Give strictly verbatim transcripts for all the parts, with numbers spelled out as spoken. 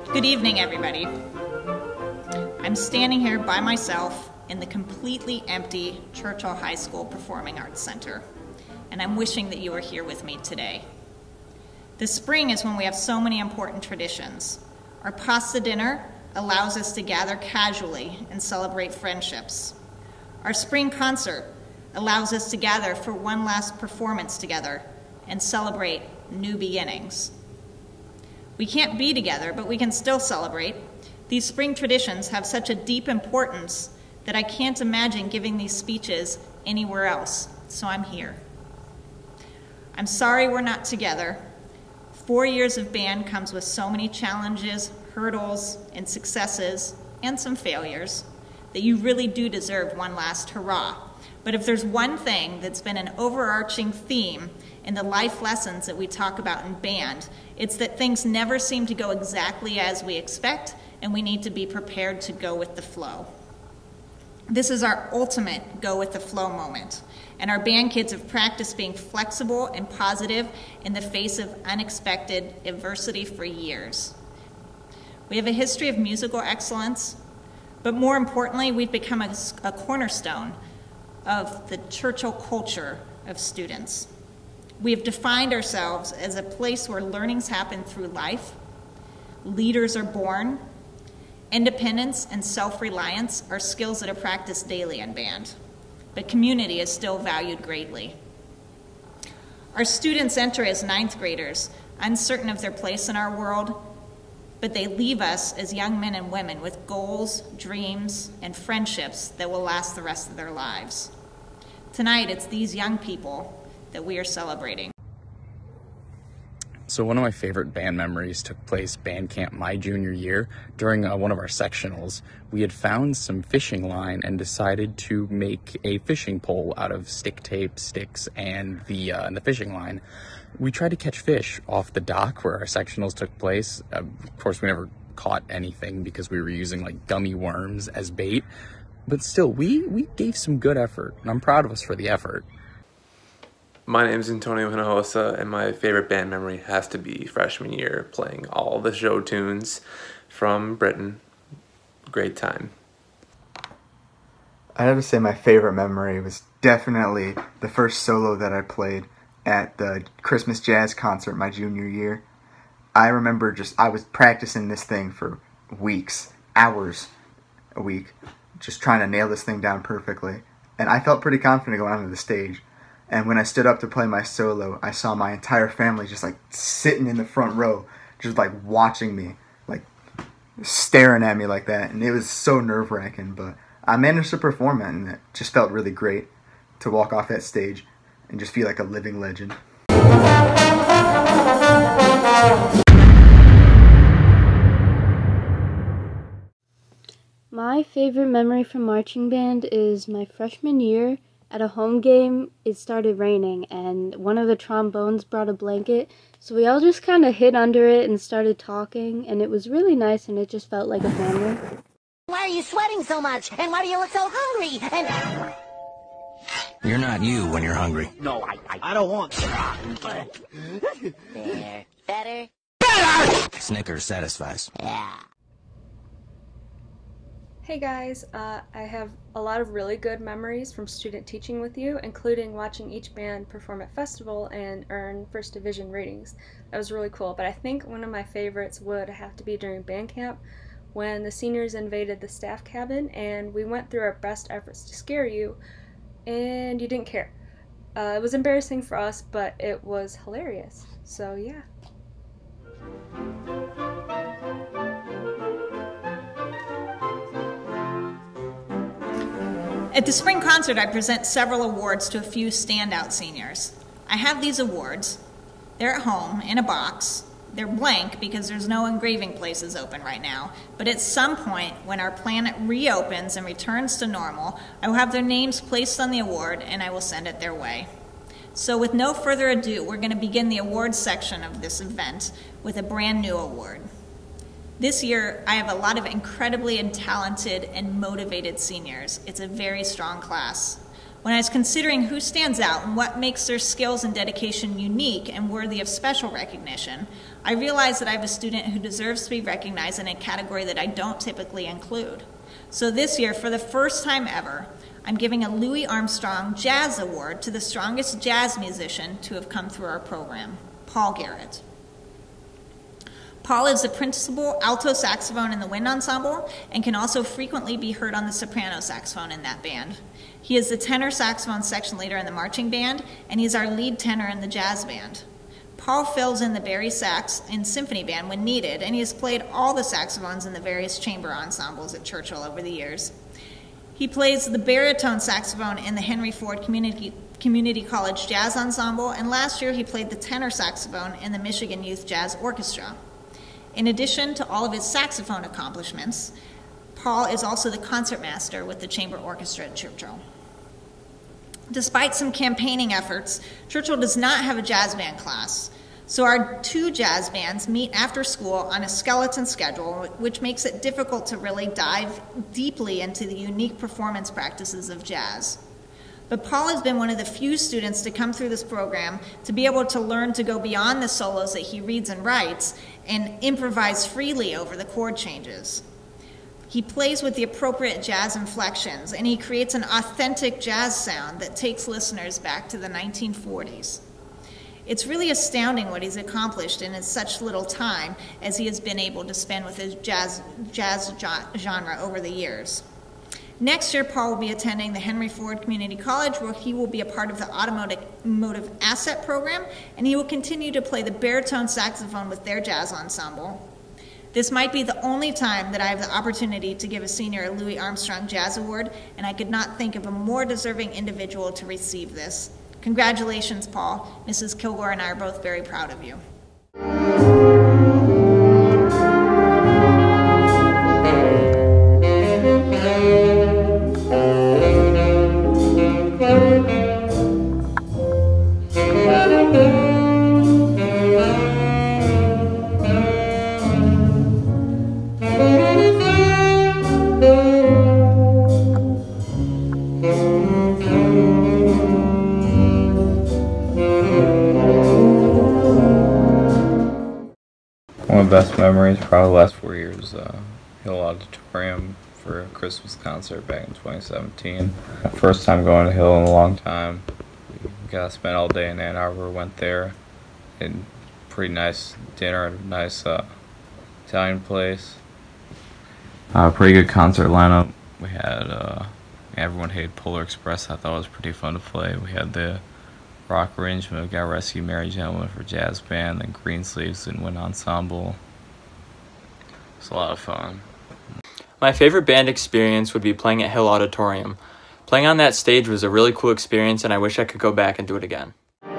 Good evening, everybody. I'm standing here by myself in the completely empty Churchill High School Performing Arts Center, and I'm wishing that you are here with me today. The spring is when we have so many important traditions. Our pasta dinner allows us to gather casually and celebrate friendships. Our spring concert allows us to gather for one last performance together and celebrate new beginnings. We can't be together, but we can still celebrate. These spring traditions have such a deep importance that I can't imagine giving these speeches anywhere else, so I'm here. I'm sorry we're not together. Four years of band comes with so many challenges, hurdles, and successes, and some failures, that you really do deserve one last hurrah. But if there's one thing that's been an overarching theme in the life lessons that we talk about in band, it's that things never seem to go exactly as we expect, and we need to be prepared to go with the flow. This is our ultimate go with the flow moment, and our band kids have practiced being flexible and positive in the face of unexpected adversity for years. We have a history of musical excellence, but more importantly, we've become a, a cornerstone of the Churchill culture of students. We have defined ourselves as a place where learnings happen through life, leaders are born, independence and self-reliance are skills that are practiced daily in band, but community is still valued greatly. Our students enter as ninth graders, uncertain of their place in our world, but they leave us as young men and women with goals, dreams, and friendships that will last the rest of their lives. Tonight, it's these young people that we are celebrating. So one of my favorite band memories took place band camp my junior year. During uh, one of our sectionals, we had found some fishing line and decided to make a fishing pole out of stick tape, sticks, and the, uh, and the fishing line. We tried to catch fish off the dock where our sectionals took place. Uh, of course, we never caught anything because we were using like gummy worms as bait. But still, we, we gave some good effort, and I'm proud of us for the effort. My name is Antonio Hinojosa, and my favorite band memory has to be freshman year, playing all the show tunes from Britain. Great time. I have to say my favorite memory was definitely the first solo that I played at the Christmas jazz concert my junior year. I remember just, I was practicing this thing for weeks, hours a week, just trying to nail this thing down perfectly. And I felt pretty confident going onto the stage. And when I stood up to play my solo, I saw my entire family just like sitting in the front row, just like watching me, like staring at me like that. And it was so nerve-wracking, but I managed to perform it, and it just felt really great to walk off that stage and just feel like a living legend. My favorite memory from marching band is my freshman year. At a home game, it started raining, and one of the trombones brought a blanket, so we all just kind of hid under it and started talking, and it was really nice, and it just felt like a family. Why are you sweating so much? And why do you look so hungry? And you're not you when you're hungry. No, I I, I don't want to. There. Better? Better! Snickers satisfies. Yeah. Hey guys, uh, I have a lot of really good memories from student teaching with you, including watching each band perform at festival and earn first division ratings. That was really cool, but I think one of my favorites would have to be during band camp when the seniors invaded the staff cabin and we went through our best efforts to scare you and you didn't care. Uh, it was embarrassing for us, but it was hilarious. So yeah. At the spring concert, I present several awards to a few standout seniors. I have these awards. They're at home in a box. They're blank because there's no engraving places open right now. But at some point, when our planet reopens and returns to normal, I will have their names placed on the award and I will send it their way. So with no further ado, we're going to begin the awards section of this event with a brand new award. This year, I have a lot of incredibly talented and motivated seniors. It's a very strong class. When I was considering who stands out and what makes their skills and dedication unique and worthy of special recognition, I realize that I have a student who deserves to be recognized in a category that I don't typically include. So this year, for the first time ever, I'm giving a Louis Armstrong Jazz Award to the strongest jazz musician to have come through our program, Paul Garrett. Paul is the principal alto saxophone in the wind ensemble and can also frequently be heard on the soprano saxophone in that band. He is the tenor saxophone section leader in the marching band, and he's our lead tenor in the jazz band. Paul fills in the bari sax in symphony band when needed, and he has played all the saxophones in the various chamber ensembles at Churchill over the years. He plays the baritone saxophone in the Henry Ford Community, Community College Jazz Ensemble, and last year he played the tenor saxophone in the Michigan Youth Jazz Orchestra. In addition to all of his saxophone accomplishments, Paul is also the concertmaster with the chamber orchestra at Churchill. Despite some campaigning efforts, Churchill does not have a jazz band class, so our two jazz bands meet after school on a skeleton schedule, which makes it difficult to really dive deeply into the unique performance practices of jazz. But Paul has been one of the few students to come through this program to be able to learn to go beyond the solos that he reads and writes and improvise freely over the chord changes. He plays with the appropriate jazz inflections, and he creates an authentic jazz sound that takes listeners back to the nineteen forties. It's really astounding what he's accomplished in such little time as he has been able to spend with his jazz, jazz genre over the years. Next year, Paul will be attending the Henry Ford Community College, where he will be a part of the Automotive Asset Program, and he will continue to play the baritone saxophone with their jazz ensemble. This might be the only time that I have the opportunity to give a senior a Louis Armstrong Jazz Award, and I could not think of a more deserving individual to receive this. Congratulations, Paul. Missus Kilgore and I are both very proud of you. One of the best memories, probably the last four years, uh, Hill Auditorium for a Christmas concert back in twenty seventeen. First time going to Hill in a long time. We got to spend all day in Ann Arbor, went there, and pretty nice dinner at a nice uh, Italian place. Uh, pretty good concert lineup. We had, uh, Everyone Hated Polar Express. I thought it was pretty fun to play. We had the rock arrangement of God Rescue Merry Gentlemen for jazz band, then Greensleeves and Wind Ensemble. It's a lot of fun. My favorite band experience would be playing at Hill Auditorium. Playing on that stage was a really cool experience, and I wish I could go back and do it again.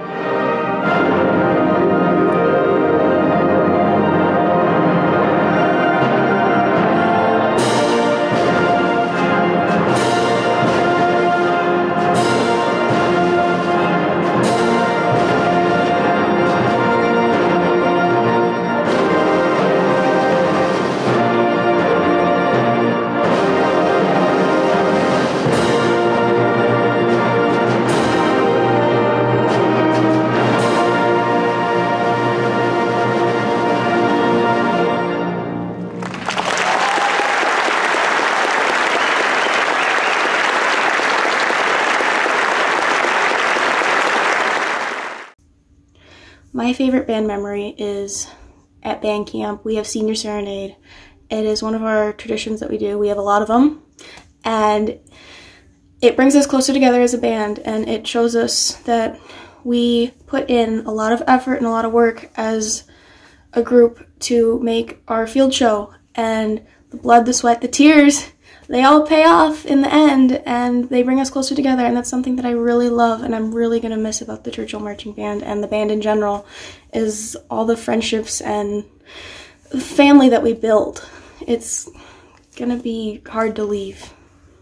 My favorite band memory is at band camp. We have senior serenade. It is one of our traditions that we do. We have a lot of them, and it brings us closer together as a band, and it shows us that we put in a lot of effort and a lot of work as a group to make our field show, and the blood, the sweat, the tears, they all pay off in the end, and they bring us closer together, and that's something that I really love and I'm really going to miss about the Churchill Marching Band and the band in general, is all the friendships and the family that we build. It's going to be hard to leave.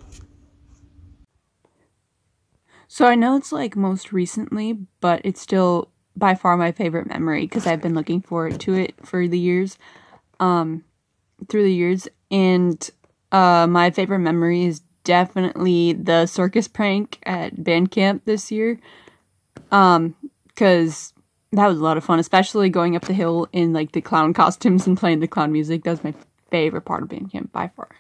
So I know it's like most recently, but it's still by far my favorite memory because I've been looking forward to it for the years, um, through the years, and Uh, my favorite memory is definitely the circus prank at band camp this year. Um, cause that was a lot of fun, especially going up the hill in like the clown costumes and playing the clown music. That was my favorite part of band camp by far.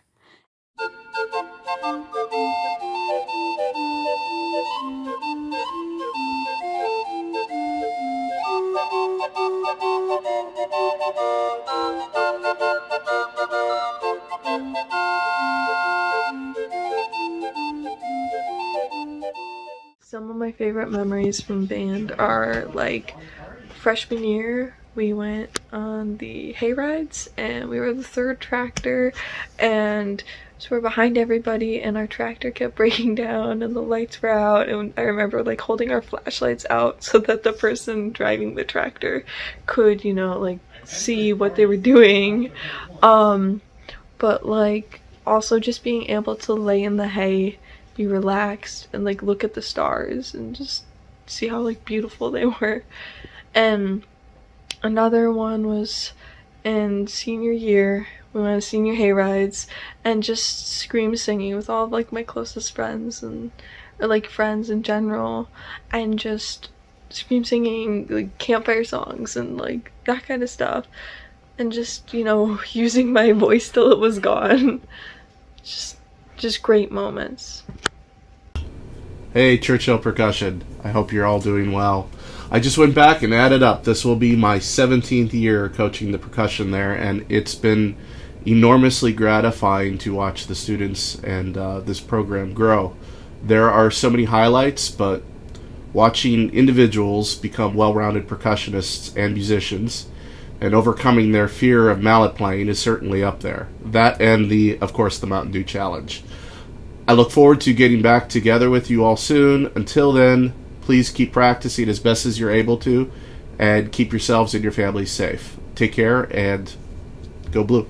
Some of my favorite memories from band are like freshman year. We went on the hay rides and we were the third tractor, and so we're behind everybody and our tractor kept breaking down and the lights were out, and I remember like holding our flashlights out so that the person driving the tractor could, you know, like see what they were doing. Um, but like also just being able to lay in the hay, be relaxed and like look at the stars and just see how like beautiful they were. And another one was in senior year. We went on senior hay rides and just scream singing with all of like my closest friends and or like friends in general, and just scream singing like campfire songs and like that kind of stuff, and just, you know, using my voice till it was gone. just just great moments. Hey, Churchill Percussion. I hope you're all doing well. I just went back and added up. This will be my seventeenth year coaching the percussion there, and it's been enormously gratifying to watch the students and uh, this program grow. There are so many highlights, but watching individuals become well-rounded percussionists and musicians and overcoming their fear of mallet playing is certainly up there. That and, the, of course, the Mountain Dew Challenge. I look forward to getting back together with you all soon. Until then, please keep practicing as best as you're able to, and keep yourselves and your families safe. Take care, and go Blue.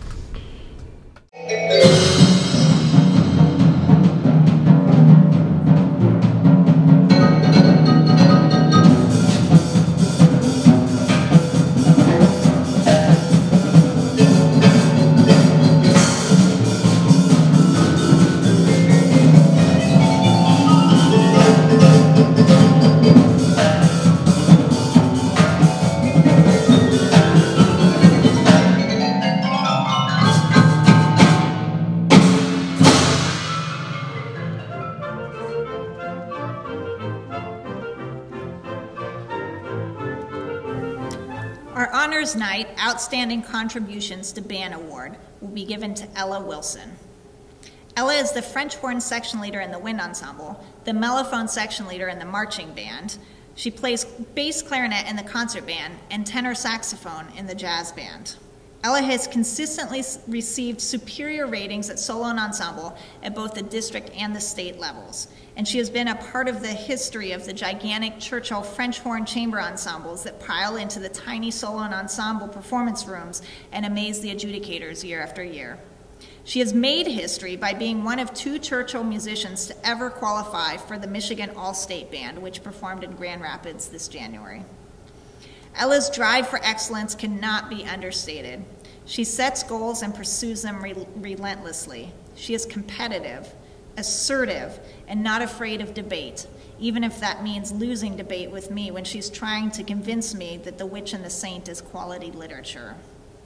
Our Honors Night Outstanding Contributions to Band Award will be given to Ella Wilson. Ella is the French horn section leader in the wind ensemble, the mellophone section leader in the marching band. She plays bass clarinet in the concert band and tenor saxophone in the jazz band. Ella has consistently received superior ratings at solo and ensemble at both the district and the state levels, and she has been a part of the history of the gigantic Churchill French horn chamber ensembles that pile into the tiny solo and ensemble performance rooms and amaze the adjudicators year after year. She has made history by being one of two Churchill musicians to ever qualify for the Michigan All-State Band, which performed in Grand Rapids this January. Ella's drive for excellence cannot be understated. She sets goals and pursues them re relentlessly. She is competitive, assertive, and not afraid of debate, even if that means losing debate with me when she's trying to convince me that The Witch and the Saint is quality literature.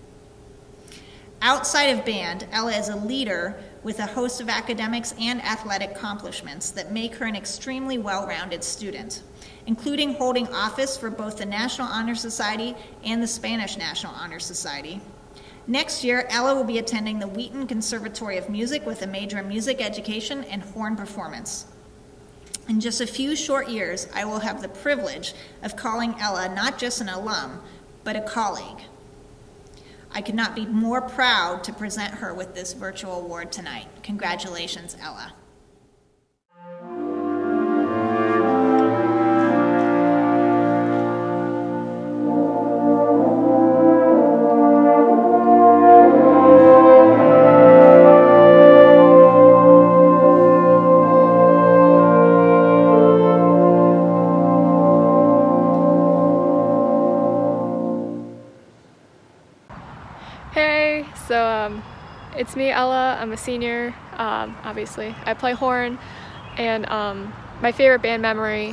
Outside of band, Ella is a leader with a host of academics and athletic accomplishments that make her an extremely well-rounded student, including holding office for both the National Honor Society and the Spanish National Honor Society. Next year, Ella will be attending the Wheaton Conservatory of Music with a major in music education and horn performance. In just a few short years, I will have the privilege of calling Ella not just an alum, but a colleague. I could not be more proud to present her with this virtual award tonight. Congratulations, Ella. Hey, so um, it's me, Ella. I'm a senior, um, obviously. I play horn, and um, my favorite band memory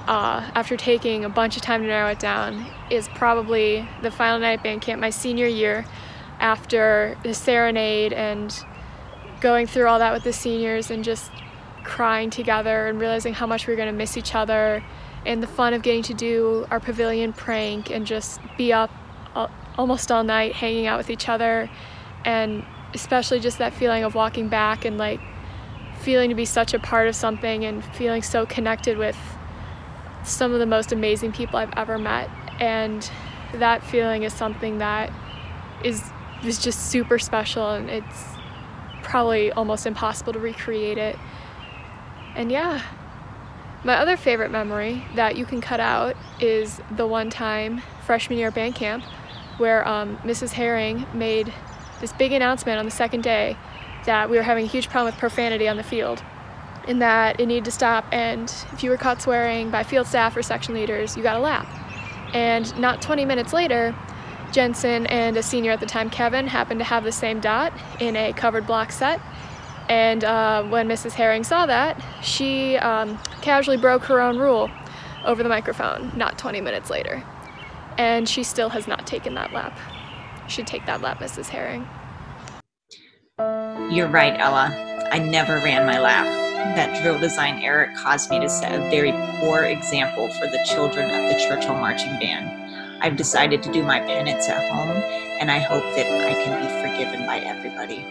uh, after taking a bunch of time to narrow it down, is probably the final night at band camp my senior year, after the serenade and going through all that with the seniors and just crying together and realizing how much we were going to miss each other, and the fun of getting to do our pavilion prank and just be up all, almost all night hanging out with each other, and especially just that feeling of walking back and like feeling to be such a part of something and feeling so connected with some of the most amazing people I've ever met. And that feeling is something that is is just super special, and it's probably almost impossible to recreate it. And yeah, my other favorite memory that you can cut out is the one time freshman year band camp where um, Missus Herring made this big announcement on the second day that we were having a huge problem with profanity on the field, and that it needed to stop, and if you were caught swearing by field staff or section leaders, you got a lap. And not twenty minutes later, Jensen and a senior at the time, Kevin, happened to have the same dot in a covered block set. And uh, when Missus Herring saw that, she um, casually broke her own rule over the microphone not twenty minutes later. And she still has not taken that lap. You should take that lap, Missus Herring. You're right, Ella. I never ran my lap. That drill design error caused me to set a very poor example for the children of the Churchill Marching Band. I've decided to do my penance at home, and I hope that I can be forgiven by everybody.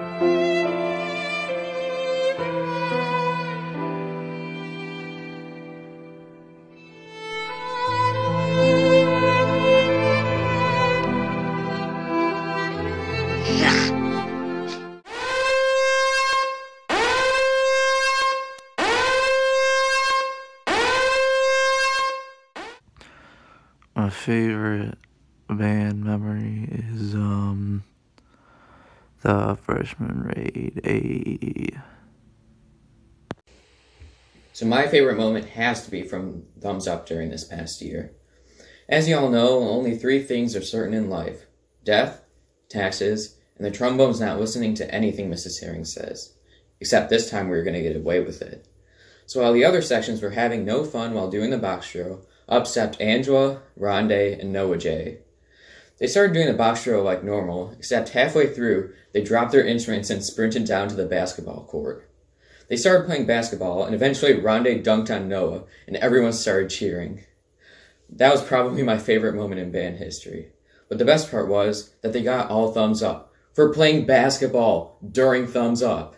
My favorite band memory is um the freshman raid. A. So my favorite moment has to be from Thumbs Up during this past year. As you all know, only three things are certain in life: death, taxes, and the trombones not listening to anything Missus Herring says. Except this time we were going to get away with it. So while the other sections were having no fun while doing the box drill, up stepped Angela, Rondé, and Noah J. They started doing the box drill like normal, except halfway through, they dropped their instruments and sprinted down to the basketball court. They started playing basketball, and eventually Rondé dunked on Noah, and everyone started cheering. That was probably my favorite moment in band history. But the best part was that they got all thumbs up for playing basketball during Thumbs Up.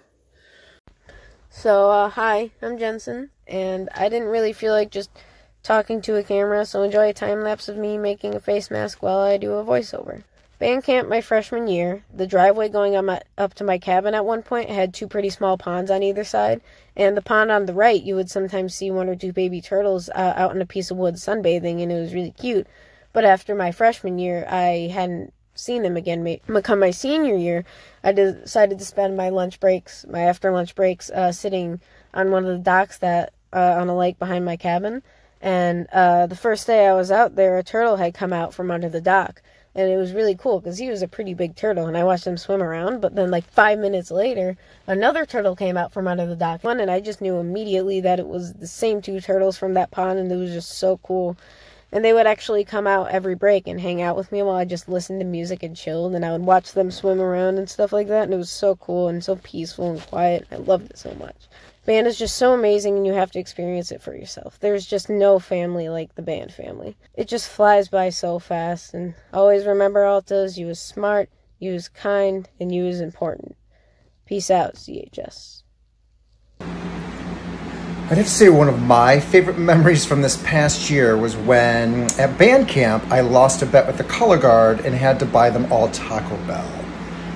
So, uh, hi, I'm Jensen, and I didn't really feel like just talking to a camera, so enjoy a time-lapse of me making a face mask while I do a voiceover. Band camp my freshman year, the driveway going on my, up to my cabin at one point had two pretty small ponds on either side, and the pond on the right, you would sometimes see one or two baby turtles uh, out in a piece of wood sunbathing, and it was really cute. But after my freshman year, I hadn't seen them again. Become my senior year, I decided to spend my lunch breaks, my after-lunch breaks, uh, sitting on one of the docks that uh, on a lake behind my cabin. And uh, the first day I was out there, a turtle had come out from under the dock. And it was really cool because he was a pretty big turtle, and I watched him swim around. But then, like, five minutes later, another turtle came out from under the dock. And I just knew immediately that it was the same two turtles from that pond, and it was just so cool. And they would actually come out every break and hang out with me while I just listened to music and chilled. And I would watch them swim around and stuff like that. And it was so cool and so peaceful and quiet. I loved it so much. Band is just so amazing, and you have to experience it for yourself. There's just no family like the band family. It just flies by so fast, and always remember, Altos, you was smart, you was kind, and you was important. Peace out, C H S. I'd have to say one of my favorite memories from this past year was when, at band camp, I lost a bet with the color guard and had to buy them all Taco Bell.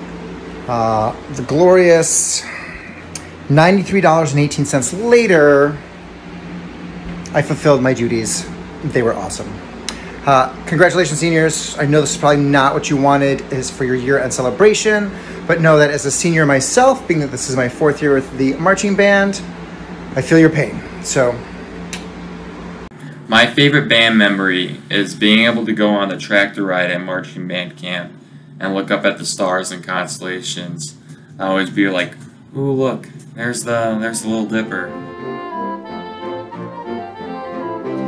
Uh, the glorious ninety-three dollars and eighteen cents later, I fulfilled my duties. They were awesome. Uh, congratulations, seniors. I know this is probably not what you wanted is for your year-end celebration, but know that as a senior myself, being that this is my fourth year with the marching band, I feel your pain. So, my favorite band memory is being able to go on the tractor ride at marching band camp and look up at the stars and constellations. I always be like, ooh, look, there's the there's the Little Dipper.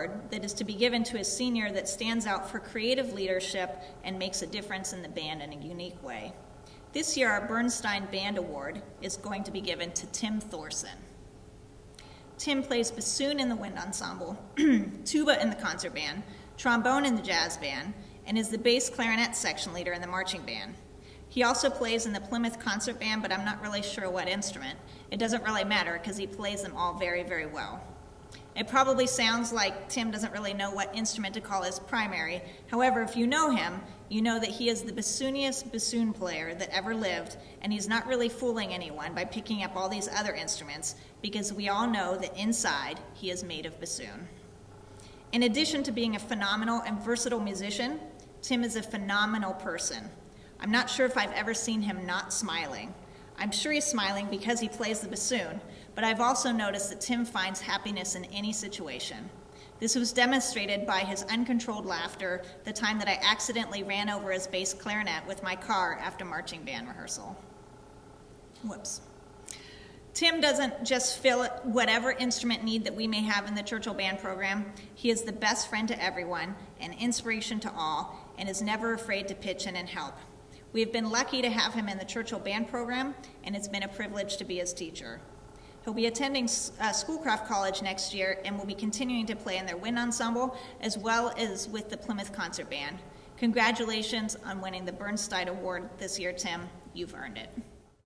award that is to be given to a senior that stands out for creative leadership and makes a difference in the band in a unique way. This year, our Bernstein Band Award is going to be given to Tim Thorson. Tim plays bassoon in the wind ensemble, tuba in the concert band, trombone in the jazz band, and is the bass clarinet section leader in the marching band. He also plays in the Plymouth Concert Band, but I'm not really sure what instrument. It doesn't really matter because he plays them all very, very well. It probably sounds like Tim doesn't really know what instrument to call his primary. However, if you know him, you know that he is the bassooniest bassoon player that ever lived, and he's not really fooling anyone by picking up all these other instruments, because we all know that inside he is made of bassoon. In addition to being a phenomenal and versatile musician, Tim is a phenomenal person. I'm not sure if I've ever seen him not smiling. I'm sure he's smiling because he plays the bassoon, but I've also noticed that Tim finds happiness in any situation. This was demonstrated by his uncontrolled laughter the time that I accidentally ran over his bass clarinet with my car after marching band rehearsal. Whoops. Tim doesn't just fill whatever instrument need that we may have in the Churchill Band program. He is the best friend to everyone, an inspiration to all, and is never afraid to pitch in and help. We have been lucky to have him in the Churchill Band program, and it's been a privilege to be his teacher. He'll be attending uh, Schoolcraft College next year and will be continuing to play in their wind ensemble as well as with the Plymouth Concert Band. Congratulations on winning the Bernstein Award this year, Tim. You've earned it.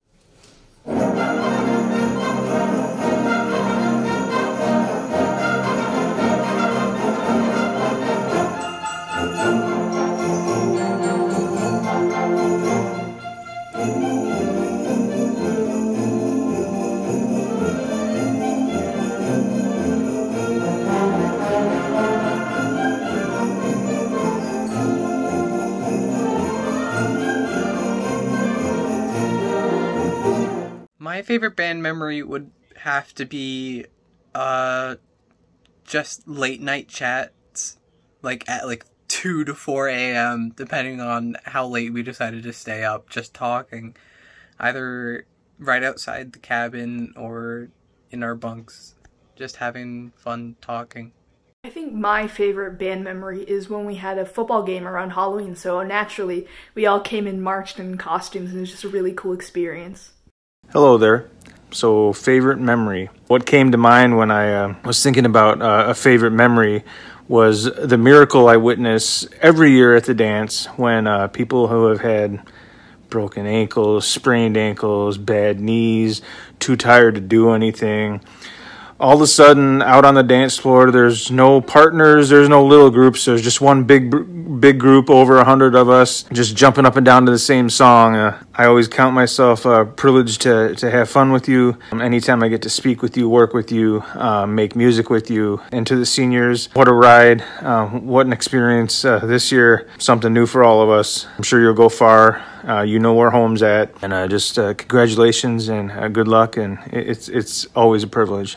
My favorite band memory would have to be uh, just late night chats, like at like two to four a.m., depending on how late we decided to stay up, just talking, either right outside the cabin or in our bunks, just having fun talking. I think my favorite band memory is when we had a football game around Halloween, so naturally we all came and marched in costumes, and it was just a really cool experience. Hello there. So, favorite memory. What came to mind when I uh, was thinking about uh, a favorite memory was the miracle I witness every year at the dance when uh, people who have had broken ankles, sprained ankles, bad knees, too tired to do anything, all of a sudden out on the dance floor there's no partners, there's no little groups, there's just one big big group, over a hundred of us, just jumping up and down to the same song. uh, I always count myself uh, privileged to, to have fun with you. Um, anytime I get to speak with you, work with you, uh, make music with you. And to the seniors, what a ride, uh, what an experience uh, this year, something new for all of us. I'm sure you'll go far. Uh, you know where home's at, and uh, just uh, congratulations and uh, good luck, and it's it's always a privilege.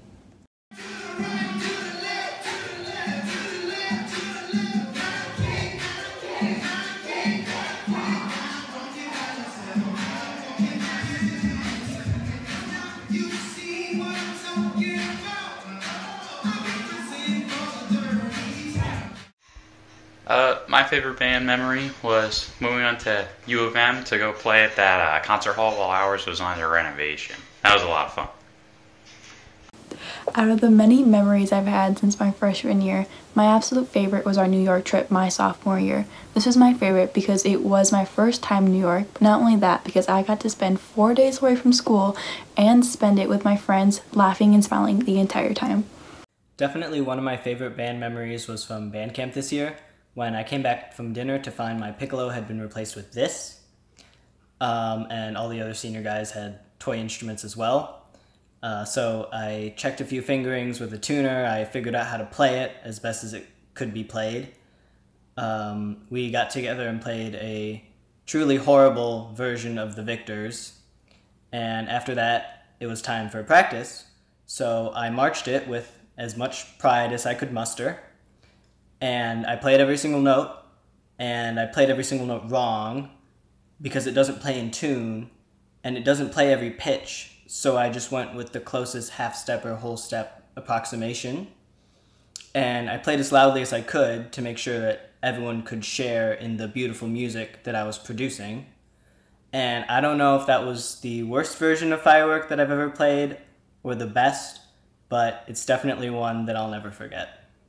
Uh, my favorite band memory was moving on to U of M to go play at that uh, concert hall while ours was under renovation. That was a lot of fun. Out of the many memories I've had since my freshman year, my absolute favorite was our New York trip my sophomore year. This was my favorite because it was my first time in New York, but not only that, because I got to spend four days away from school and spend it with my friends, laughing and smiling the entire time. Definitely one of my favorite band memories was from band camp this year, when I came back from dinner to find my piccolo had been replaced with this, um, and all the other senior guys had toy instruments as well. Uh, so I checked a few fingerings with a tuner, I figured out how to play it as best as it could be played. Um, we got together and played a truly horrible version of the Victors, and after that it was time for practice, so I marched it with as much pride as I could muster. And I played every single note, and I played every single note wrong because it doesn't play in tune, and it doesn't play every pitch, so I just went with the closest half-step or whole-step approximation. And I played as loudly as I could to make sure that everyone could share in the beautiful music that I was producing. And I don't know if that was the worst version of Firework that I've ever played or the best, but it's definitely one that I'll never forget.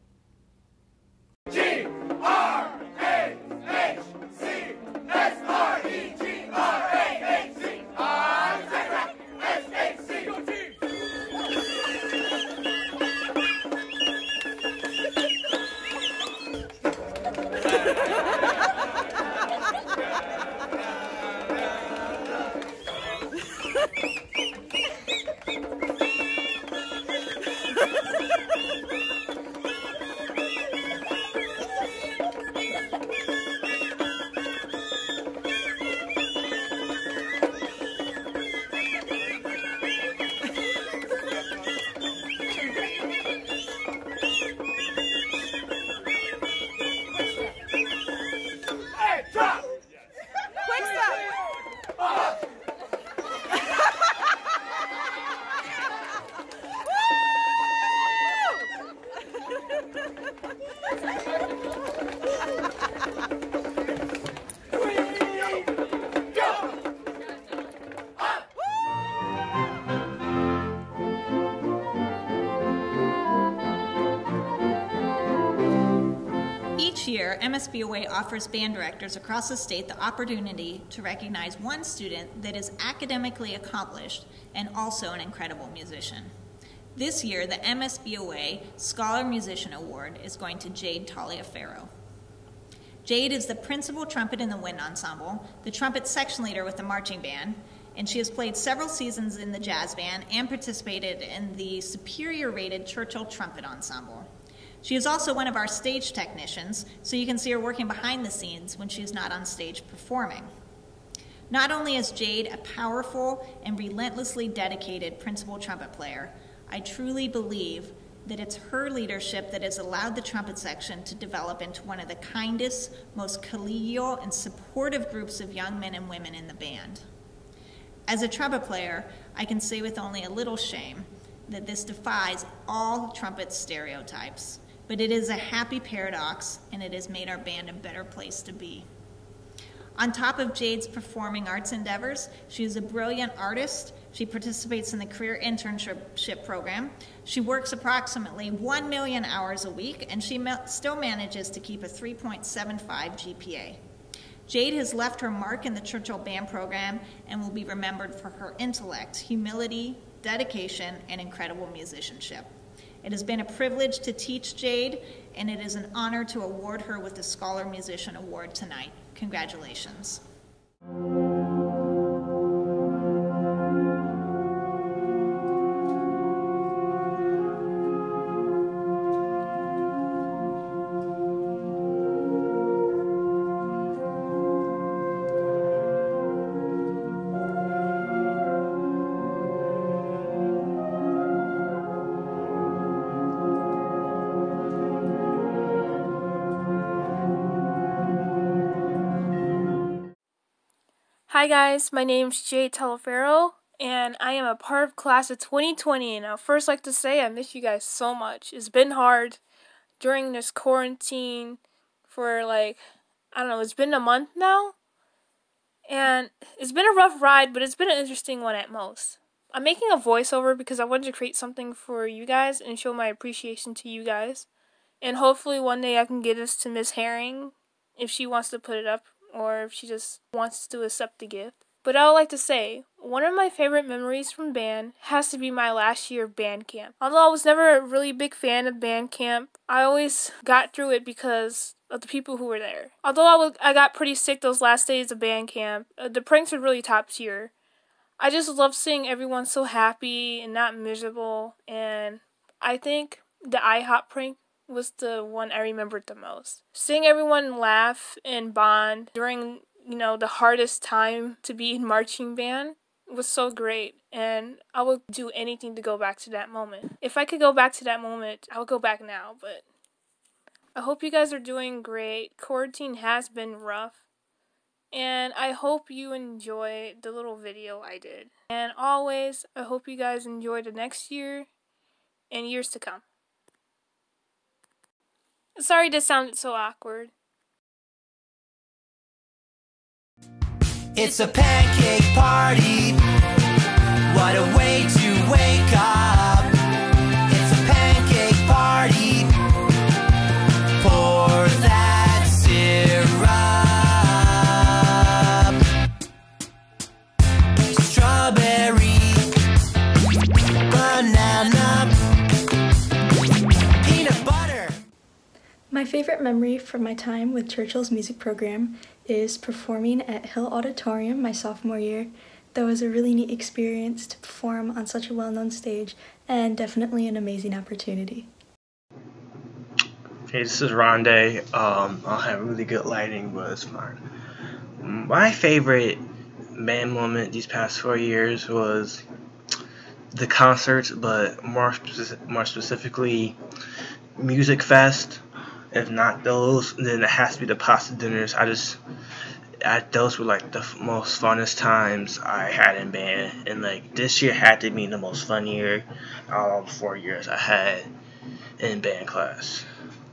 G R A H C S R E G R A H C R S H C Go team! Each year, M S B O A offers band directors across the state the opportunity to recognize one student that is academically accomplished and also an incredible musician. This year, the M S B O A Scholar Musician Award is going to Jade Taliaferro. Jade is the principal trumpet in the wind ensemble, the trumpet section leader with the marching band, and she has played several seasons in the jazz band and participated in the superior rated Churchill trumpet ensemble. She is also one of our stage technicians, so you can see her working behind the scenes when she is not on stage performing. Not only is Jade a powerful and relentlessly dedicated principal trumpet player, I truly believe that it's her leadership that has allowed the trumpet section to develop into one of the kindest, most collegial and supportive groups of young men and women in the band. As a trumpet player, I can say with only a little shame that this defies all trumpet stereotypes, but it is a happy paradox, and it has made our band a better place to be. On top of Jade's performing arts endeavors, she is a brilliant artist. She participates in the career internship program. She works approximately one million hours a week, and she still manages to keep a three point seven five G P A. Jade has left her mark in the Churchill band program and will be remembered for her intellect, humility, dedication, and incredible musicianship. It has been a privilege to teach Jade, and it is an honor to award her with the Scholar Musician Award tonight. Congratulations. Hi guys, my name's Jade Taliaferro, and I am a part of class of twenty twenty, and I'd first like to say I miss you guys so much. It's been hard during this quarantine for like, I don't know, it's been a month now, and it's been a rough ride, but it's been an interesting one at most. I'm making a voiceover because I wanted to create something for you guys and show my appreciation to you guys, and hopefully one day I can get this to Miss Herring if she wants to put it up, or if she just wants to accept the gift. But I would like to say, one of my favorite memories from band has to be my last year of band camp. Although I was never a really big fan of band camp, I always got through it because of the people who were there. Although I, was, I got pretty sick those last days of band camp, uh, the pranks were really top tier. I just love seeing everyone so happy and not miserable, and I think the IHOP prank was the one I remembered the most. Seeing everyone laugh and bond during, you know, the hardest time to be in marching band was so great, and I would do anything to go back to that moment. If I could go back to that moment, I would go back now, but I hope you guys are doing great. Quarantine has been rough, and I hope you enjoy the little video I did. And always, I hope you guys enjoy the next year and years to come. Sorry to sound so awkward. It's a pancake party. What a way to wake up. It's a pancake party. Pour that syrup. Strawberry, banana, peanut butter. My favorite memory from my time with Churchill's music program is performing at Hill Auditorium my sophomore year. That was a really neat experience to perform on such a well-known stage, and definitely an amazing opportunity. Hey, this is Rondé. Um, I'll have really good lighting, but it's fine. My favorite band moment these past four years was the concerts, but more speci- more specifically, Music Fest. If not those, then it has to be the pasta dinners. I just, I, those were like the f- most funnest times I had in band, and like this year had to be the most fun year out of all the four years I had in band class.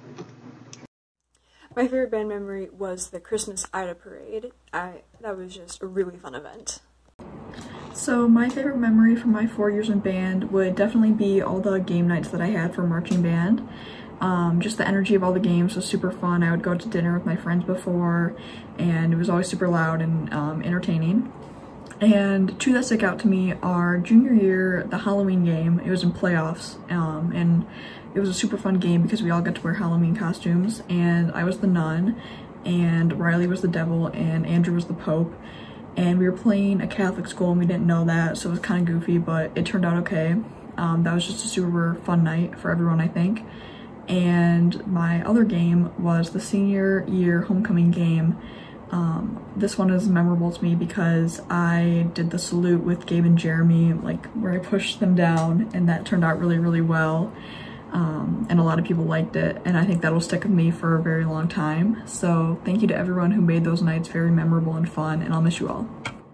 My favorite band memory was the Christmas Ida Parade. I that was just a really fun event. So my favorite memory from my four years in band would definitely be all the game nights that I had for marching band. Um, just the energy of all the games was super fun. I would go to dinner with my friends before, and it was always super loud and um, entertaining. And two that stick out to me are junior year, the Halloween game. It was in playoffs, um, and it was a super fun game because we all got to wear Halloween costumes, and I was the nun, and Riley was the devil, and Andrew was the Pope. And we were playing a Catholic school, and we didn't know that, so it was kind of goofy, but it turned out okay. Um, that was just a super fun night for everyone, I think. And my other game was the senior year homecoming game. Um, this one is memorable to me because I did the salute with Gabe and Jeremy, like where I pushed them down, and that turned out really, really well. Um, and a lot of people liked it, and I think that'll stick with me for a very long time. So thank you to everyone who made those nights very memorable and fun, and I'll miss you all.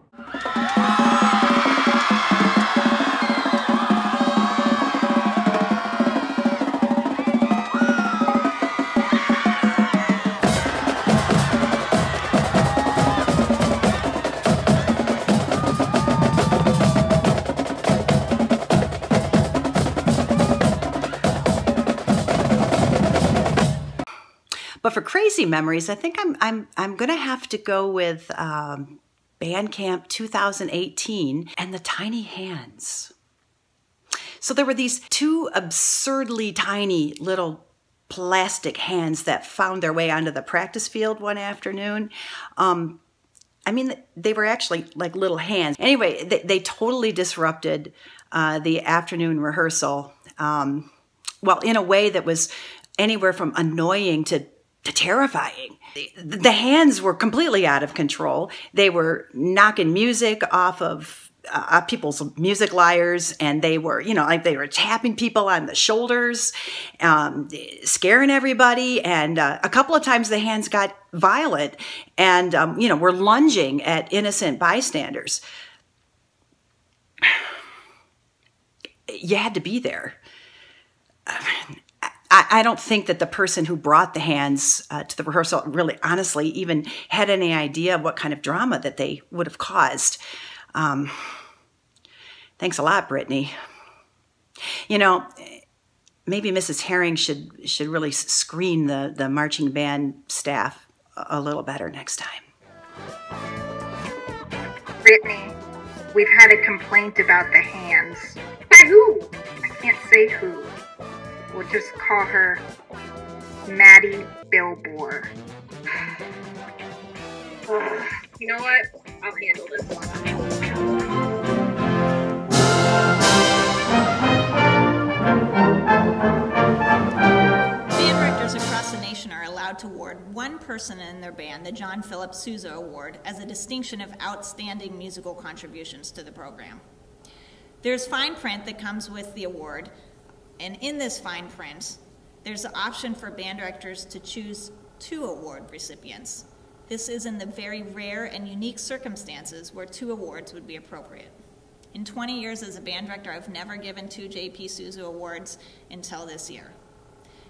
But for crazy memories, I think I'm I'm I'm gonna have to go with um, Band Camp two thousand eighteen and the tiny hands. So there were these two absurdly tiny little plastic hands that found their way onto the practice field one afternoon. Um, I mean, they were actually like little hands. Anyway, they, they totally disrupted uh, the afternoon rehearsal. Um, well, in a way that was anywhere from annoying to terrifying. The hands were completely out of control. They were knocking music off of uh, people's music lyres, and they were, you know, like they were tapping people on the shoulders, um, scaring everybody. And uh, a couple of times the hands got violent and, um, you know, were lunging at innocent bystanders. You had to be there. I don't think that the person who brought the hands uh, to the rehearsal really, honestly, even had any idea of what kind of drama that they would have caused. Um, thanks a lot, Brittany. You know, maybe Missus Herring should should really screen the, the marching band staff a, a little better next time. Brittany, we've had a complaint about the hands. By who? I can't say who. We'll just call her Maddie Billboard. You know what? I'll handle this one. Band directors across the nation are allowed to award one person in their band the John Philip Sousa Award as a distinction of outstanding musical contributions to the program. There's fine print that comes with the award. And in this fine print, there's an option for band directors to choose two award recipients. This is in the very rare and unique circumstances where two awards would be appropriate. In twenty years as a band director, I've never given two J P Sousa awards until this year.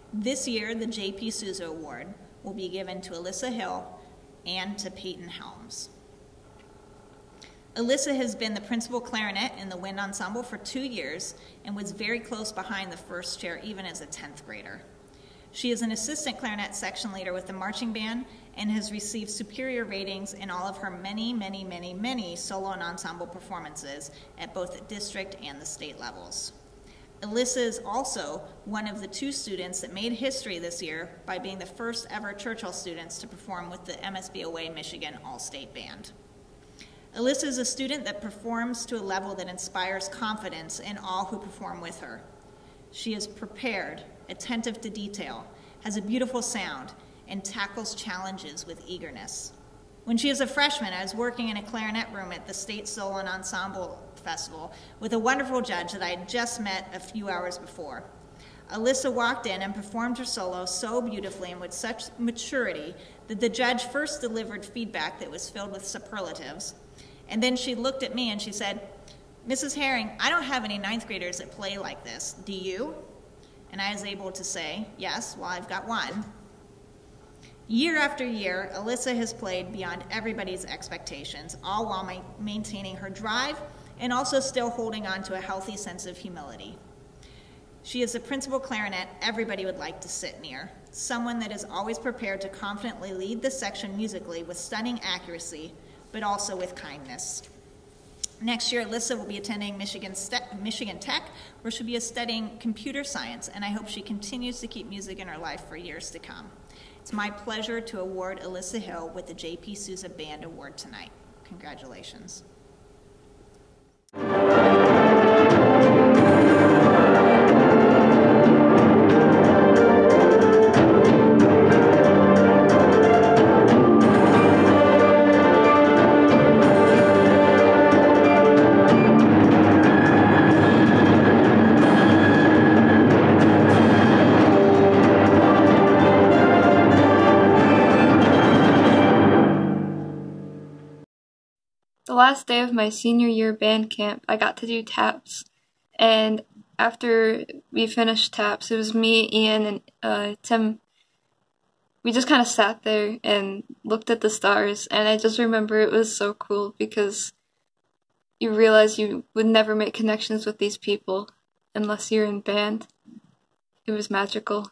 This year, the J P Souza Award will be given to Alyssa Hill and to Peyton Helms. Alyssa has been the principal clarinet in the wind ensemble for two years and was very close behind the first chair even as a tenth grader. She is an assistant clarinet section leader with the marching band and has received superior ratings in all of her many, many, many, many solo and ensemble performances at both the district and the state levels. Alyssa is also one of the two students that made history this year by being the first ever Churchill students to perform with the M S B O A Michigan All-State Band. Alyssa is a student that performs to a level that inspires confidence in all who perform with her. She is prepared, attentive to detail, has a beautiful sound, and tackles challenges with eagerness. When she was a freshman, I was working in a clarinet room at the State Solo and Ensemble Festival with a wonderful judge that I had just met a few hours before. Alyssa walked in and performed her solo so beautifully and with such maturity that the judge first delivered feedback that was filled with superlatives. And then she looked at me and she said, "Missus Herring, I don't have any ninth graders that play like this. Do you?" And I was able to say, "Yes, well, I've got one." Year after year, Alyssa has played beyond everybody's expectations, all while ma maintaining her drive and also still holding on to a healthy sense of humility. She is the principal clarinet everybody would like to sit near, someone that is always prepared to confidently lead the section musically with stunning accuracy, but also with kindness. Next year, Alyssa will be attending Michigan, Michigan Tech, where she'll be studying computer science, and I hope she continues to keep music in her life for years to come. It's my pleasure to award Alyssa Hill with the J P Souza Band Award tonight. Congratulations. The last day of my senior year band camp, I got to do taps, and after we finished taps, it was me, Ian, and uh, Tim. We just kind of sat there and looked at the stars, and I just remember it was so cool because you realize you would never make connections with these people unless you're in band. It was magical.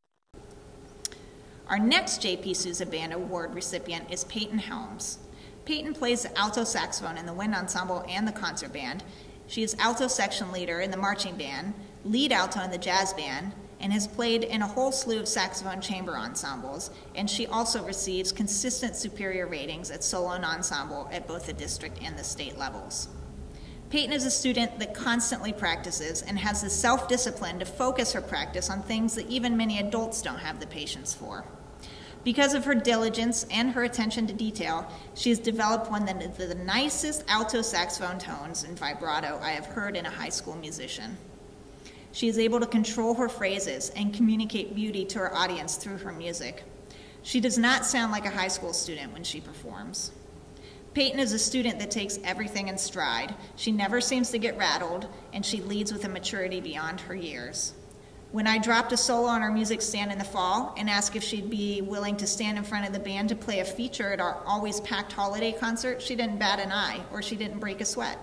Our next J P Souza Band Award recipient is Peyton Helms. Peyton plays the alto saxophone in the wind ensemble and the concert band. She is alto section leader in the marching band, lead alto in the jazz band, and has played in a whole slew of saxophone chamber ensembles, and she also receives consistent superior ratings at solo and ensemble at both the district and the state levels. Peyton is a student that constantly practices and has the self-discipline to focus her practice on things that even many adults don't have the patience for. Because of her diligence and her attention to detail, she has developed one of the nicest alto saxophone tones and vibrato I have heard in a high school musician. She is able to control her phrases and communicate beauty to her audience through her music. She does not sound like a high school student when she performs. Peyton is a student that takes everything in stride. She never seems to get rattled, and she leads with a maturity beyond her years. When I dropped a solo on our music stand in the fall and asked if she'd be willing to stand in front of the band to play a feature at our always packed holiday concert, she didn't bat an eye, or she didn't break a sweat.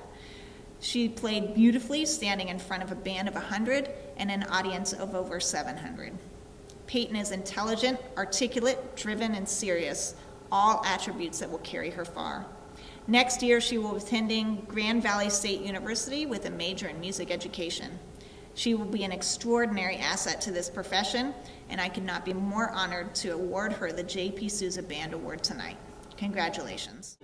She played beautifully, standing in front of a band of one hundred and an audience of over seven hundred. Peyton is intelligent, articulate, driven, and serious, all attributes that will carry her far. Next year, she will be attending Grand Valley State University with a major in music education. She will be an extraordinary asset to this profession, and I could not be more honored to award her the J P Souza Band Award tonight. Congratulations.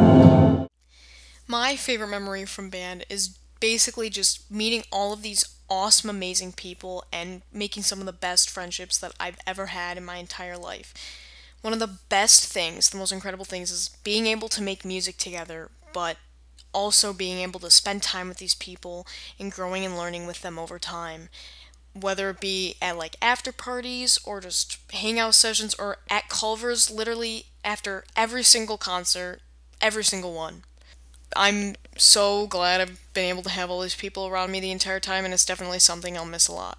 My favorite memory from band is basically just meeting all of these awesome, amazing people and making some of the best friendships that I've ever had in my entire life. One of the best things, the most incredible things, is being able to make music together, but also being able to spend time with these people and growing and learning with them over time. Whether it be at like after parties or just hangout sessions or at Culver's, literally after every single concert, every single one. I'm so glad I've been able to have all these people around me the entire time, and it's definitely something I'll miss a lot.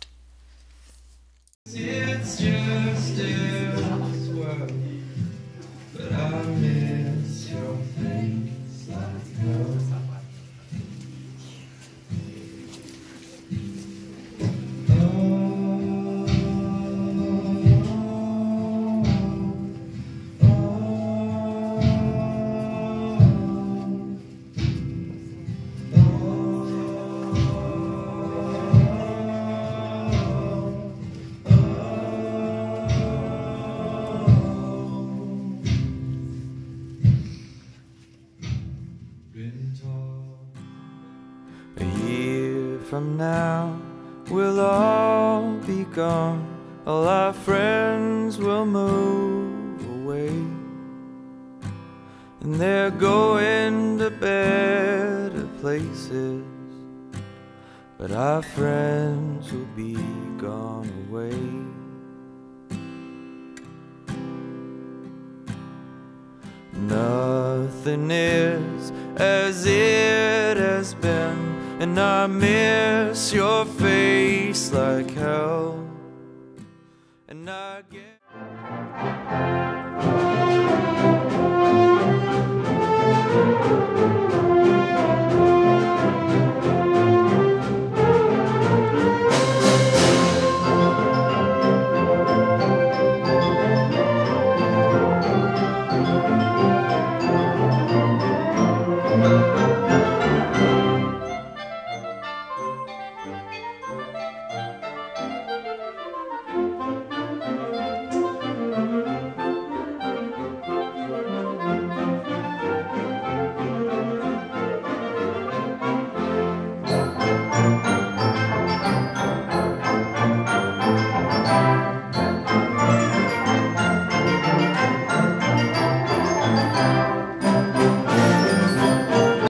It's just this world, but I miss your face like hell. A year from now, we'll all be gone. All our friends will move away, and they're going to better places. But our friends will be gone away. Nothing is as it has been, and I miss your face like hell. And I get